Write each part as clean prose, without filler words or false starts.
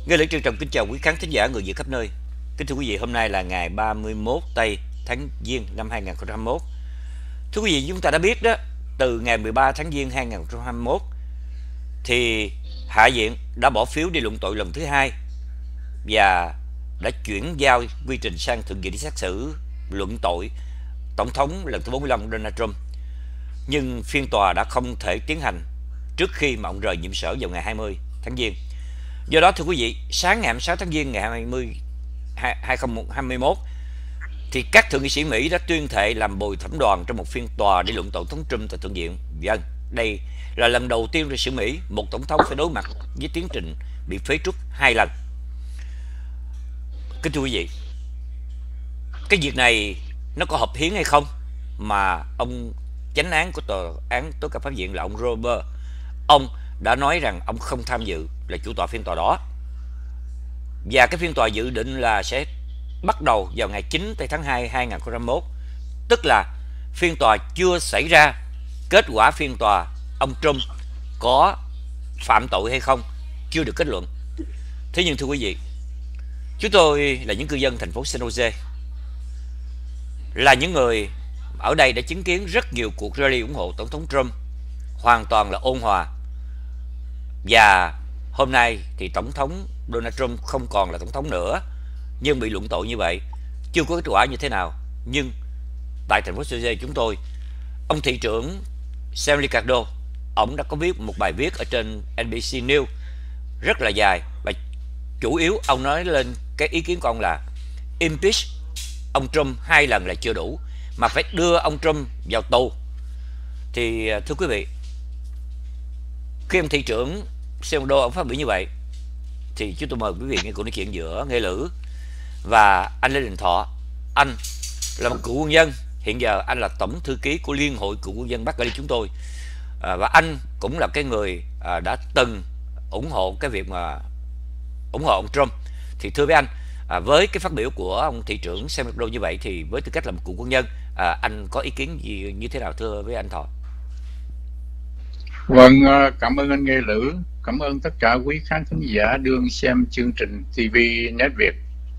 Nghe lời trân trọng kính chào quý khán thính giả người Việt khắp nơi. Kính thưa quý vị, hôm nay là ngày 31 tây tháng Giêng năm 2021. Thưa quý vị, chúng ta đã biết đó, từ ngày 13 tháng Giêng 2021 thì Hạ viện đã bỏ phiếu đi luận tội lần thứ hai và đã chuyển giao quy trình sang Thượng viện để xét xử luận tội Tổng thống lần thứ 45 Donald Trump. Nhưng phiên tòa đã không thể tiến hành trước khi mà ông rời nhiệm sở vào ngày 20 tháng Giêng. Do đó thưa quý vị, sáng ngày 26 tháng Giêng ngày 2021 thì các thượng nghị sĩ Mỹ đã tuyên thệ làm bồi thẩm đoàn trong một phiên tòa để luận tội Tổng thống Trump tại Thượng viện. Vâng, đây là lần đầu tiên trong lịch sử Mỹ một tổng thống phải đối mặt với tiến trình bị phế truất hai lần. Kính thưa quý vị, cái việc này nó có hợp hiến hay không mà ông chánh án của tòa án tối cao pháp viện là ông Robert, ông đã nói rằng ông không tham dự là chủ tọa phiên tòa đó. Và cái phiên tòa dự định là sẽ bắt đầu vào ngày 9 tháng 2 2021, tức là phiên tòa chưa xảy ra, kết quả phiên tòa ông Trump có phạm tội hay không chưa được kết luận. Thế nhưng thưa quý vị, chúng tôi là những cư dân thành phố San Jose, là những người ở đây đã chứng kiến rất nhiều cuộc rally ủng hộ Tổng thống Trump, hoàn toàn là ôn hòa. Và hôm nay thì Tổng thống Donald Trump không còn là Tổng thống nữa, nhưng bị luận tội như vậy, chưa có kết quả như thế nào. Nhưng tại thành phố San Jose chúng tôi, ông thị trưởng Sam Ricardo, ông đã có viết một bài viết ở trên NBC News rất là dài, và chủ yếu ông nói lên cái ý kiến của ông là impeach ông Trump hai lần là chưa đủ, mà phải đưa ông Trump vào tù. Thì thưa quý vị, khi ông thị trưởng Sam Ricardo ông phát biểu như vậy thì chúng tôi mời quý vị nghe cuộc nói chuyện giữa Nghe Lữ và anh Lê Đình Thọ. Anh là một cựu quân nhân, hiện giờ anh là tổng thư ký của Liên hội cựu quân dân Bắc Cali chúng tôi, và anh cũng là cái người đã từng ủng hộ cái việc mà ủng hộ ông Trump. Thì thưa với anh, với cái phát biểu của ông thị trưởng Sam Ricardo như vậy thì với tư cách là một cựu quân nhân, anh có ý kiến gì như thế nào thưa với anh Thọ? Vâng, cảm ơn anh Nghe Lữ, cảm ơn tất cả quý khán thính giả đương xem chương trình TV Net Việt.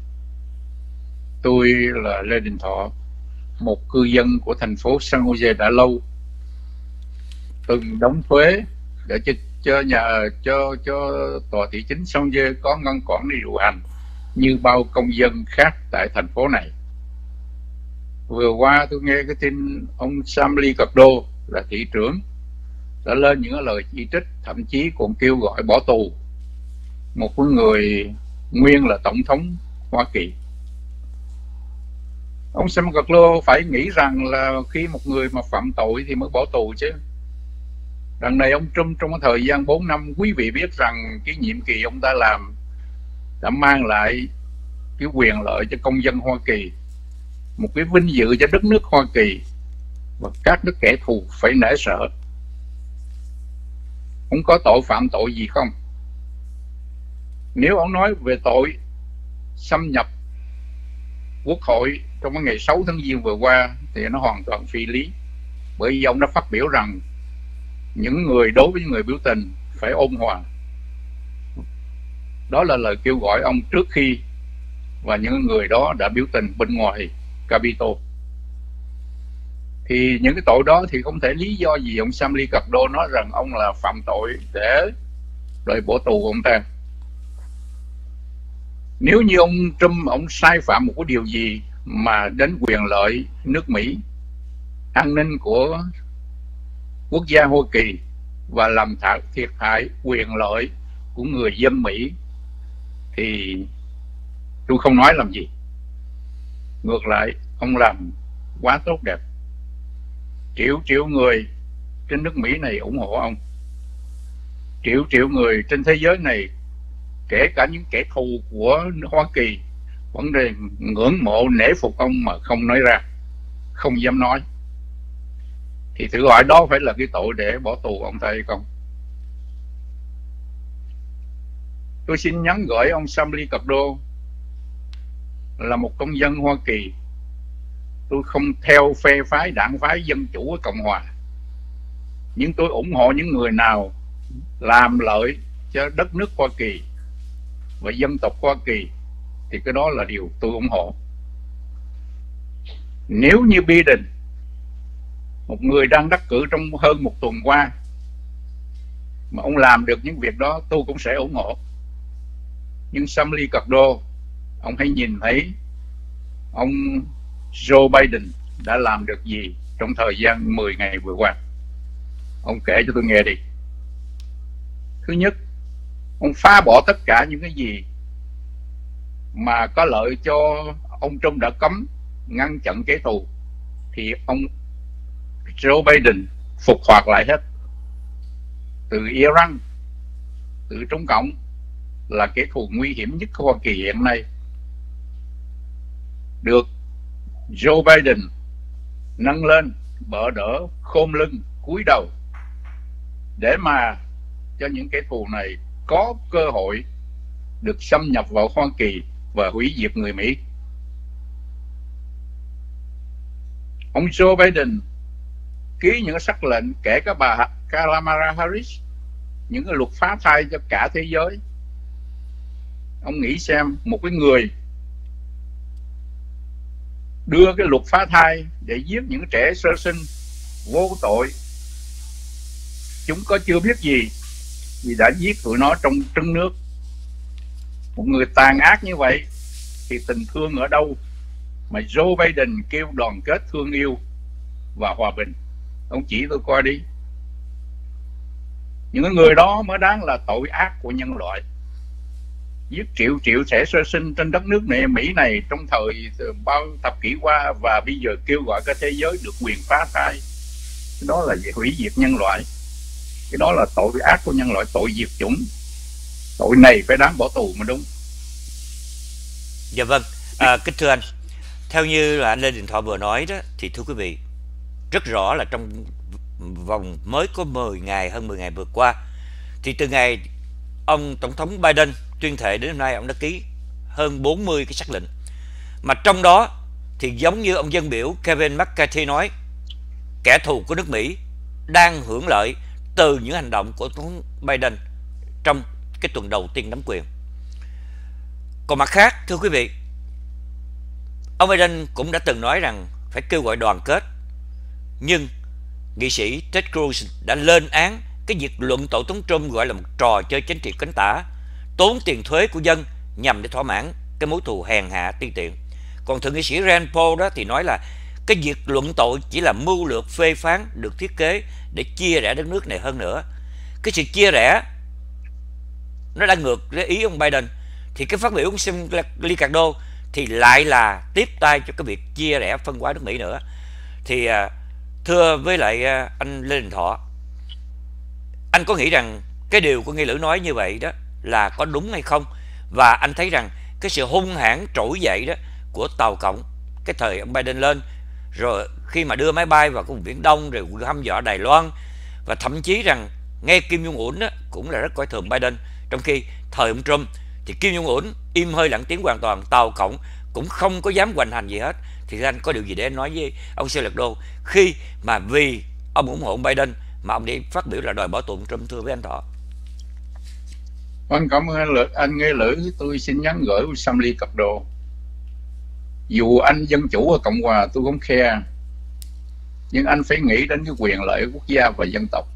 Tôi là Lê Đình Thọ, một cư dân của thành phố San Jose đã lâu, từng đóng thuế để cho tòa thị chính San Jose có ngân khoản để điều hành như bao công dân khác tại thành phố này. Vừa qua tôi nghe cái tin ông Sam Ricardo là thị trưởng đã lên những lời chỉ trích, thậm chí còn kêu gọi bỏ tù một người nguyên là tổng thống Hoa Kỳ. Ông Sam Ricardo phải nghĩ rằng là khi một người mà phạm tội thì mới bỏ tù chứ. Đằng này ông Trump trong cái thời gian 4 năm, quý vị biết rằng cái nhiệm kỳ ông ta làm đã mang lại cái quyền lợi cho công dân Hoa Kỳ, một cái vinh dự cho đất nước Hoa Kỳ, và các nước kẻ thù phải nể sợ. Ông có tội phạm tội gì không? Nếu ông nói về tội xâm nhập Quốc hội trong cái ngày 6 tháng Giêng vừa qua thì nó hoàn toàn phi lý, bởi vì ông đã phát biểu rằng những người đối với những người biểu tình phải ôn hòa. Đó là lời kêu gọi ông trước khi và những người đó đã biểu tình bên ngoài Capitol. Thì những cái tội đó thì không thể lý do gì ông Sam Ricardo nói rằng ông là phạm tội để đòi bỏ tù ông ta. Nếu như ông Trump ông sai phạm một cái điều gì mà đến quyền lợi nước Mỹ, an ninh của quốc gia Hoa Kỳ, và làm thiệt hại quyền lợi của người dân Mỹ, thì tôi không nói làm gì. Ngược lại, ông làm quá tốt đẹp. Triệu triệu người trên nước Mỹ này ủng hộ ông. Triệu triệu người trên thế giới này, kể cả những kẻ thù của Hoa Kỳ, vẫn ngưỡng mộ nể phục ông mà không nói ra, không dám nói. Thì thử hỏi đó phải là cái tội để bỏ tù ông ta hay không? Tôi xin nhắn gửi ông Sam Ricardo là một công dân Hoa Kỳ. Tôi không theo phe phái đảng phái Dân Chủ ở Cộng Hòa, nhưng tôi ủng hộ những người nào làm lợi cho đất nước Hoa Kỳ, và dân tộc Hoa Kỳ thì cái đó là điều tôi ủng hộ. Nếu như Biden, một người đang đắc cử trong hơn một tuần qua, mà ông làm được những việc đó, tôi cũng sẽ ủng hộ. Nhưng Samly Cardo, ông hãy nhìn thấy ông Joe Biden đã làm được gì trong thời gian 10 ngày vừa qua. Ông kể cho tôi nghe đi. Thứ nhất, ông phá bỏ tất cả những cái gì mà có lợi cho ông Trump đã cấm, ngăn chặn kẻ thù, thì ông Joe Biden phục hoạt lại hết. Từ Iran, từ Trung Cộng là kẻ thù nguy hiểm nhất của Hoa Kỳ hiện nay, được Joe Biden nâng lên, bỡ đỡ, khom lưng, cúi đầu, để mà cho những kẻ thù này có cơ hội được xâm nhập vào Hoa Kỳ và hủy diệt người Mỹ. Ông Joe Biden ký những sắc lệnh, kể cả bà Kamala Harris, những cái luật phá thai cho cả thế giới. Ông nghĩ xem, một cái người đưa cái luật phá thai để giết những trẻ sơ sinh vô tội, chúng có chưa biết gì vì đã giết tụi nó trong trứng nước. Một người tàn ác như vậy thì tình thương ở đâu mà Joe Biden kêu đoàn kết, thương yêu và hòa bình? Ông chỉ tôi coi đi. Những người đó mới đáng là tội ác của nhân loại. Giết triệu triệu trẻ sơ sinh trên đất nước này, Mỹ này, trong thời bao thập kỷ qua, và bây giờ kêu gọi cả thế giới được quyền phá thai. Cái đó là hủy diệt nhân loại. Cái đó là tội ác của nhân loại, tội diệt chủng. Tội này phải đáng bỏ tù mà đúng. Dạ vâng, kính thưa anh, theo như là anh Lê Đình Thọ vừa nói đó, thì thưa quý vị, rất rõ là trong vòng mới có 10 ngày, hơn 10 ngày vừa qua, thì từ ngày ông Tổng thống Biden tuyên thệ đến hôm nay, ông đã ký hơn 40 cái sắc lệnh. Mà trong đó thì giống như ông dân biểu Kevin McCarthy nói, kẻ thù của nước Mỹ đang hưởng lợi từ những hành động của Tổng thống Biden trong cái tuần đầu tiên nắm quyền. Còn mặt khác, thưa quý vị, ông Biden cũng đã từng nói rằng phải kêu gọi đoàn kết, nhưng nghị sĩ Ted Cruz đã lên án cái việc luận tội Tổng Trump gọi là một trò chơi chính trị cánh tả, tốn tiền thuế của dân nhằm để thỏa mãn cái mối thù hèn hạ ti tiện. Còn thượng nghị sĩ Rand Paul đó thì nói là cái việc luận tội chỉ là mưu lược phê phán được thiết kế để chia rẽ đất nước này hơn nữa. Cái sự chia rẽ nó đã ngược với ý ông Biden, thì cái phát biểu của Samly Cardo thì lại là tiếp tay cho cái việc chia rẽ phân hóa nước Mỹ nữa. Thì thưa với lại anh Lê Đình Thọ, anh có nghĩ rằng cái điều của Nghị Lữ nói như vậy đó là có đúng hay không? Và anh thấy rằng cái sự hung hãn trỗi dậy đó của Tàu Cộng cái thời ông Biden lên, rồi khi mà đưa máy bay vào vùng Biển Đông, rồi hăm dọa Đài Loan, và thậm chí rằng nghe Kim Jong Un cũng là rất coi thường Biden, trong khi thời ông Trump thì Kim Jong Un im hơi lặng tiếng hoàn toàn, Tàu Cộng cũng không có dám hoành hành gì hết. Thì anh có điều gì để anh nói với ông Cardo khi mà vì ông ủng hộ ông Biden mà ông đi phát biểu là đòi bỏ tù ông Trump, thưa với anh Thọ? Vâng, cảm ơn anh Nghe Lữ. Tôi xin nhắn gửi Samly Cardo, dù anh dân chủ ở Cộng hòa tôi không khe, nhưng anh phải nghĩ đến cái quyền lợi quốc gia và dân tộc.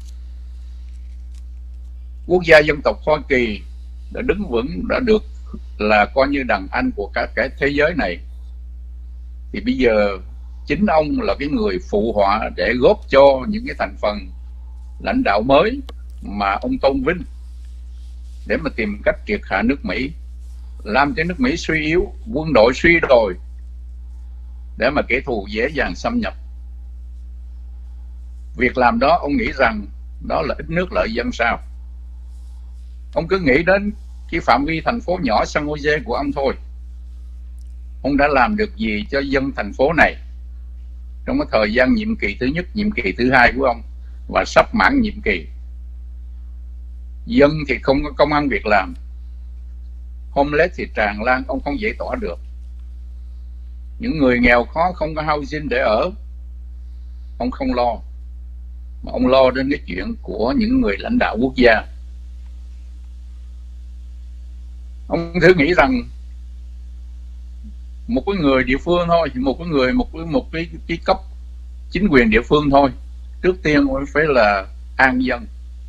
Quốc gia dân tộc Hoa Kỳ đã đứng vững, đã được là coi như đàn anh của cả thế giới này. Thì bây giờ chính ông là cái người phụ họa để góp cho những cái thành phần lãnh đạo mới mà ông tôn vinh, để mà tìm cách triệt hạ nước Mỹ, làm cho nước Mỹ suy yếu, quân đội suy đồi, để mà kẻ thù dễ dàng xâm nhập. Việc làm đó ông nghĩ rằng đó là ít nước lợi dân sao? Ông cứ nghĩ đến cái phạm vi thành phố nhỏ San Jose của ông thôi. Ông đã làm được gì cho dân thành phố này trong cái thời gian nhiệm kỳ thứ nhất, nhiệm kỳ thứ hai của ông, và sắp mãn nhiệm kỳ? Dân thì không có công ăn việc làm, homeless thì tràn lan, ông không giải tỏa được. Những người nghèo khó không có housing để ở, ông không lo, mà ông lo đến cái chuyện của những người lãnh đạo quốc gia. Ông thử nghĩ rằng một cái người địa phương thôi, một cái cấp chính quyền địa phương thôi, trước tiên phải là an dân,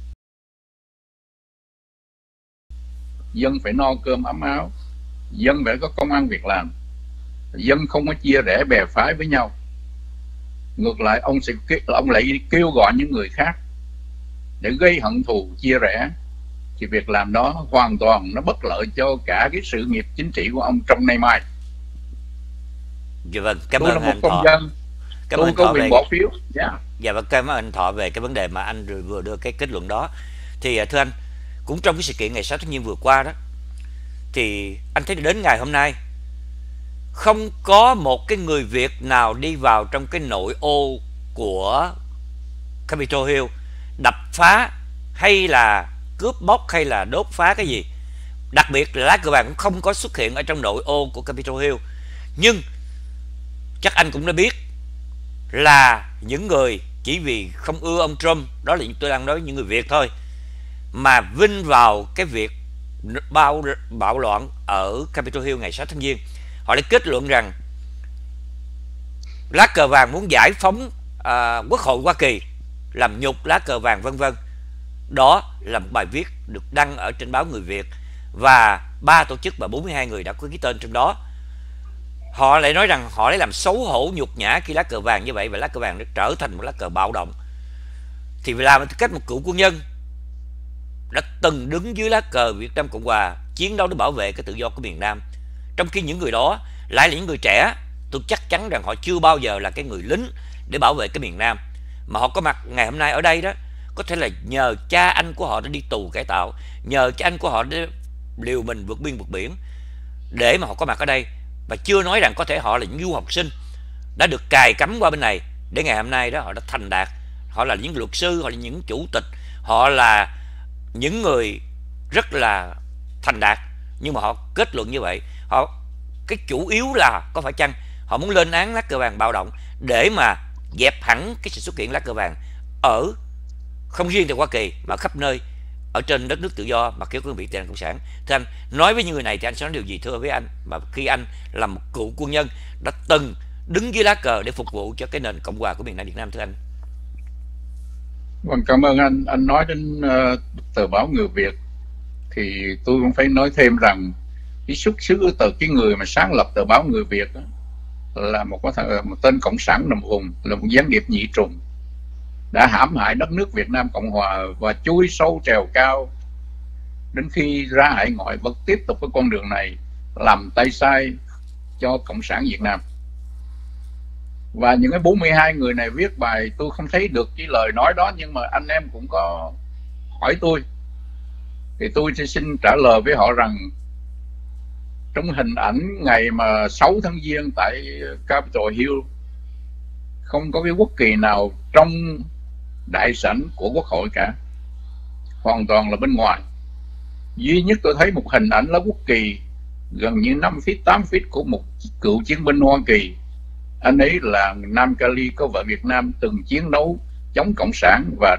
dân phải no cơm ấm áo, dân phải có công ăn việc làm, dân không có chia rẽ bè phái với nhau. Ngược lại ông lại kêu gọi những người khác để gây hận thù chia rẽ, thì việc làm đó hoàn toàn nó bất lợi cho cả cái sự nghiệp chính trị của ông trong nay mai. Dạ vâng, cảm Tôi là ơn một anh công Thọ. dân, Cảm ơn tôi anh có Thọ quyền về bỏ phiếu. Dạ vâng, cảm ơn anh Thọ về cái vấn đề mà anh vừa đưa cái kết luận đó. Thì thưa anh, cũng trong cái sự kiện ngày 6 tháng Giêng vừa qua đó, thì anh thấy đến ngày hôm nay không có một cái người Việt nào đi vào trong cái nội ô của Capitol Hill đập phá hay là cướp bóc hay là đốt phá cái gì. Đặc biệt là lá cờ vàng cũng không có xuất hiện ở trong nội ô của Capitol Hill. Nhưng chắc anh cũng đã biết là những người chỉ vì không ưa ông Trump, đó là tôi đang nói những người Việt thôi, mà vinh vào cái việc bạo loạn ở Capitol Hill ngày 6 tháng Giêng. Họ đã kết luận rằng lá cờ vàng muốn giải phóng Quốc hội Hoa Kỳ, làm nhục lá cờ vàng vân vân. Đó là một bài viết được đăng ở trên báo Người Việt, và 3 tổ chức và 42 người đã có ký tên trong đó. Họ lại nói rằng họ lấy làm xấu hổ nhục nhã khi lá cờ vàng như vậy, và lá cờ vàng đã trở thành một lá cờ bạo động. Thì làm với tư cách một cựu quân nhân đã từng đứng dưới lá cờ Việt Nam Cộng Hòa chiến đấu để bảo vệ cái tự do của miền Nam, trong khi những người đó lại là những người trẻ, tôi chắc chắn rằng họ chưa bao giờ là cái người lính để bảo vệ cái miền Nam, mà họ có mặt ngày hôm nay ở đây đó có thể là nhờ cha anh của họ đã đi tù cải tạo, nhờ cha anh của họ đã liều mình vượt biên vượt biển để mà họ có mặt ở đây. Và chưa nói rằng có thể họ là những du học sinh đã được cài cắm qua bên này để ngày hôm nay đó họ đã thành đạt, họ là những luật sư, họ là những chủ tịch, họ là những người rất là thành đạt, nhưng mà họ kết luận như vậy. Họ, cái chủ yếu là có phải chăng họ muốn lên án lá cờ vàng bạo động để mà dẹp hẳn cái sự xuất hiện lá cờ vàng ở không riêng tại Hoa Kỳ mà khắp nơi ở trên đất nước tự do mà kiểu cương vị tiền cộng sản. Thì anh nói với những người này thì anh sẽ nói điều gì thưa với anh, mà khi anh là một cựu quân nhân đã từng đứng dưới lá cờ để phục vụ cho cái nền cộng hòa của miền Nam Việt Nam, thưa anh? Vâng, cảm ơn anh. Anh nói đến tờ báo Người Việt thì tôi cũng phải nói thêm rằng cái xuất xứ từ cái người mà sáng lập tờ báo Người Việt đó, là một tên cộng sản nằm vùng, là một gián điệp nhị trùng, đã hãm hại đất nước Việt Nam Cộng Hòa và chui sâu trèo cao đến khi ra hải ngoại, vẫn tiếp tục cái con đường này, làm tay sai cho cộng sản Việt Nam. Và những cái 42 người này viết bài, tôi không thấy được cái lời nói đó, nhưng mà anh em cũng có hỏi tôi thì tôi sẽ xin trả lời với họ rằng trong hình ảnh ngày mà 6 tháng Giêng tại Capitol Hill, không có cái quốc kỳ nào trong đại sảnh của Quốc hội cả, hoàn toàn là bên ngoài. Duy nhất tôi thấy một hình ảnh là quốc kỳ gần như 5 feet 8 feet của một cựu chiến binh Hoa Kỳ. Anh ấy là Nam Cali, có vợ Việt Nam, từng chiến đấu chống cộng sản và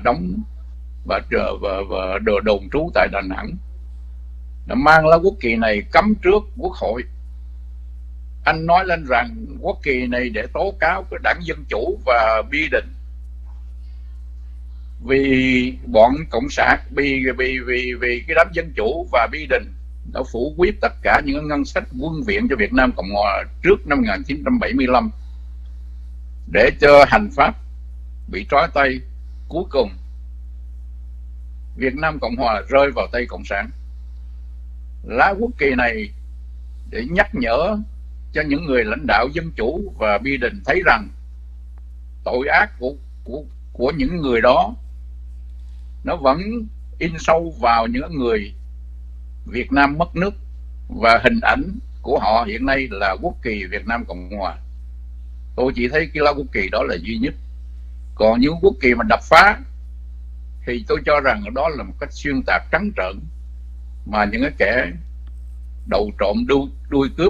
đồn trú tại Đà Nẵng, đã mang lá quốc kỳ này cắm trước Quốc hội. Anh nói lên rằng quốc kỳ này để tố cáo cái đảng Dân Chủ và Biden, vì bọn cộng sản, vì cái đám Dân Chủ và Biden đã phủ quyết tất cả những ngân sách quân viện cho Việt Nam Cộng Hòa trước năm 1975 để cho hành pháp bị trói tay. Cuối cùng Việt Nam Cộng Hòa rơi vào tay cộng sản. Lá quốc kỳ này để nhắc nhở cho những người lãnh đạo Dân Chủ và Biden thấy rằng tội ác của những người đó nó vẫn in sâu vào những người Việt Nam mất nước, và hình ảnh của họ hiện nay là quốc kỳ Việt Nam Cộng Hòa. Tôi chỉ thấy cái lá quốc kỳ đó là duy nhất. Còn những quốc kỳ mà đập phá thì tôi cho rằng đó là một cách xuyên tạc trắng trợn mà những cái kẻ đầu trộm đuôi cướp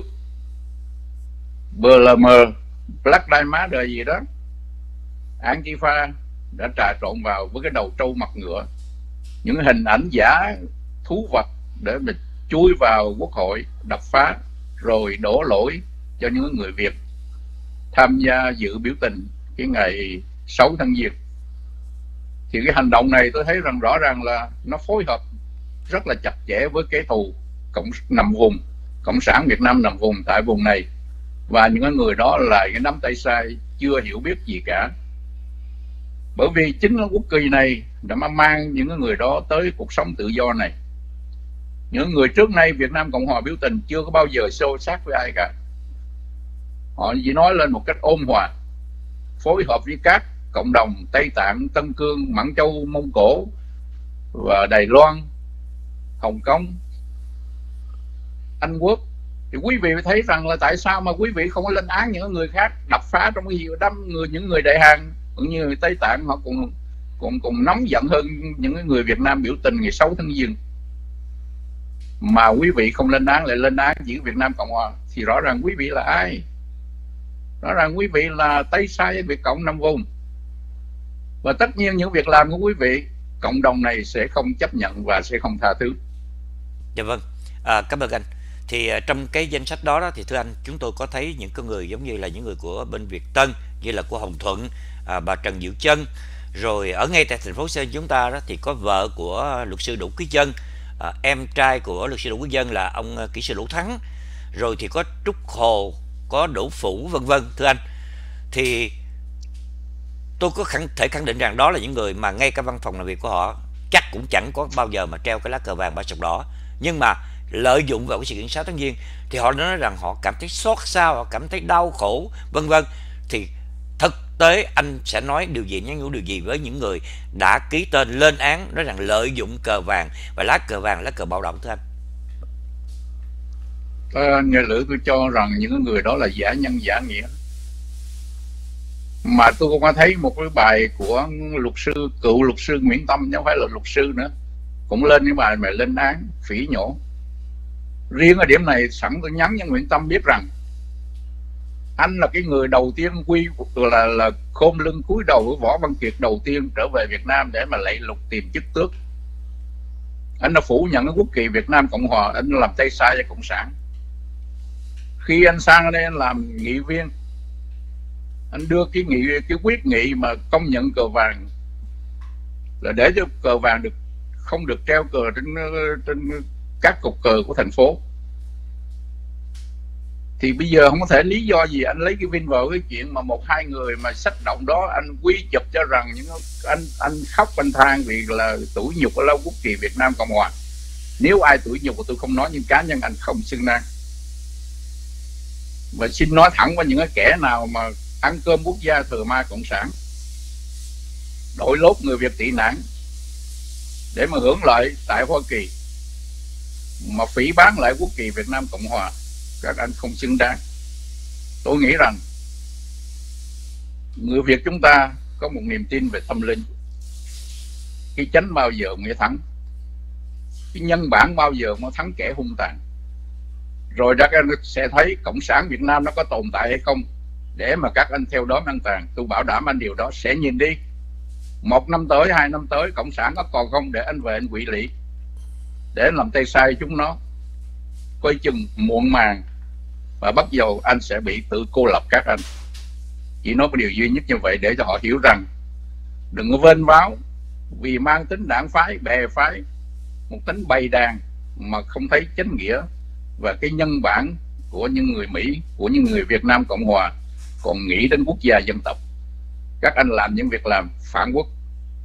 BLM, Black Lives Matter gì đó, Antifa đã trà trộn vào với cái đầu trâu mặt ngựa, những hình ảnh giả thú vật để mình chui vào quốc hội đập phá rồi đổ lỗi cho những người Việt tham gia dự biểu tình cái ngày 6 tháng Giêng. Thì cái hành động này tôi thấy rằng rõ ràng là nó phối hợp rất là chặt chẽ với kẻ thù nằm vùng Cộng sản Việt Nam nằm vùng tại vùng này, và những người đó là cái nắm tay sai chưa hiểu biết gì cả. Bởi vì chính quốc kỳ này đã mang những người đó tới cuộc sống tự do này. Những người trước nay Việt Nam Cộng Hòa biểu tình chưa có bao giờ xô xát với ai cả. Họ chỉ nói lên một cách ôn hòa, phối hợp với các cộng đồng Tây Tạng, Tân Cương, Mãn Châu, Mông Cổ và Đài Loan, Hồng Kông, Anh Quốc. Thì quý vị thấy rằng là tại sao mà quý vị không có lên án những người khác đập phá trong cái gì những người Đại Hàn cũng như người Tây Tạng, họ cũng nóng giận hơn những người Việt Nam biểu tình ngày 6 tháng Giêng, mà quý vị không lên án, lại lên án chỉ Việt Nam Cộng Hòa. Thì rõ ràng quý vị là ai? Rõ ràng quý vị là tay sai Việt Cộng nằm vùng, và tất nhiên những việc làm của quý vị cộng đồng này sẽ không chấp nhận và sẽ không tha thứ. Dạ vâng, cảm ơn anh. Thì trong cái danh sách đó, thì thưa anh, chúng tôi có thấy những con người giống như là những người của bên Việt Tân, như là của Hồng Thuận, bà Trần Diệu Chân, rồi ở ngay tại thành phố Sơn chúng ta đó thì có vợ của luật sư Đỗ Quý Dân, em trai của luật sư Đỗ Quý Dân là ông kỹ sư Đỗ Thắng, rồi thì có Trúc Hồ, có Đỗ Phủ, vân vân. Thưa anh, thì tôi có thể khẳng định rằng đó là những người mà ngay cả văn phòng làm việc của họ chắc cũng chẳng có bao giờ mà treo cái lá cờ vàng ba sọc đỏ, nhưng mà lợi dụng vào cái sự kiện 6 tháng Giêng thì họ nói rằng họ cảm thấy xót xa, họ cảm thấy đau khổ, vân vân. Thì thực tế anh sẽ nói điều gì, nhắn nhủ điều gì với những người đã ký tên lên án nói rằng lợi dụng cờ vàng và lá cờ vàng, lá cờ bạo động, thưa anh? Nghe lữ tôi cho rằng những người đó là giả nhân giả nghĩa. Mà tôi cũng có thấy một cái bài của cựu luật sư Nguyễn Tâm, chứ không phải là luật sư nữa, cũng lên cái bài mà lên án phỉ nhổ. Riêng ở điểm này sẵn tôi nhắn cho Nguyễn Tâm biết rằng anh là cái người đầu tiên là khom lưng cúi đầu với Võ Văn Kiệt, đầu tiên trở về Việt Nam để mà lạy lục tìm chức tước. Anh đã phủ nhận cái quốc kỳ Việt Nam Cộng Hòa, anh làm tay sai cho Cộng sản. Khi anh sang đây anh làm nghị viên, anh đưa cái quyết nghị mà công nhận cờ vàng là để cho cờ vàng không được treo cờ trên các cột cờ của thành phố. Thì bây giờ không có thể lý do gì anh lấy cái vin vào cái chuyện mà một hai người mà sách động đó anh quy chụp cho rằng anh khóc anh than vì là tủi nhục ở lâu quốc kỳ Việt Nam Cộng Hòa. Nếu ai tủi nhục tôi không nói, nhưng cá nhân anh không xưng năng. Và xin nói thẳng với những cái kẻ nào mà ăn cơm quốc gia thờ ma cộng sản, đội lốt người Việt tị nạn để mà hưởng lợi tại Hoa Kỳ, mà phỉ báng lại quốc kỳ Việt Nam Cộng Hòa, các anh không xứng đáng. Tôi nghĩ rằng người Việt chúng ta có một niềm tin về tâm linh. Cái chánh bao giờ mới thắng, cái nhân bản bao giờ mới thắng kẻ hung tàn. Rồi các anh sẽ thấy Cộng sản Việt Nam nó có tồn tại hay không, để mà các anh theo đó ăn tàn. Tôi bảo đảm anh điều đó sẽ nhìn đi. 1 năm tới, 2 năm tới, Cộng sản có còn không để anh về anh quỵ lị, để anh làm tay sai chúng nó. Coi chừng muộn màng, và bắt đầu anh sẽ bị tự cô lập các anh. Chỉ nói một điều duy nhất như vậy để cho họ hiểu rằng đừng có vênh váo vì mang tính đảng phái, bè phái, một tính bày đàn mà không thấy chánh nghĩa và cái nhân bản của những người Mỹ, của những người Việt Nam Cộng Hòa, còn nghĩ đến quốc gia dân tộc. Các anh làm những việc làm phản quốc